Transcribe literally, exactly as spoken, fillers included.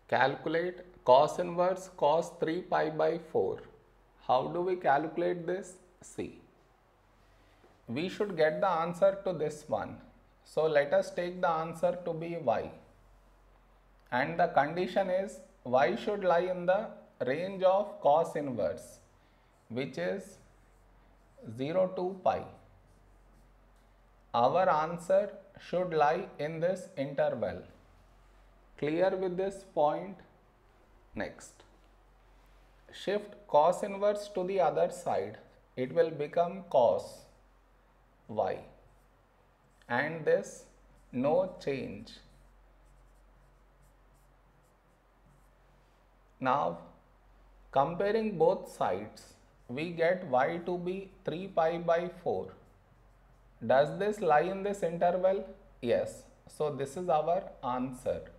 Calculate cos inverse cos three pi by four. How do we calculate this? See, we should get the answer to this one. So let us take the answer to be y. And the condition is y should lie in the range of cos inverse, which is zero to pi. Our answer should lie in this interval. Clear with this point? Next, shift cos inverse to the other side. It will become cos y, and this no change. Now, comparing both sides, we get y to be three pi by four. Does this lie in this interval? Yes. So this is our answer.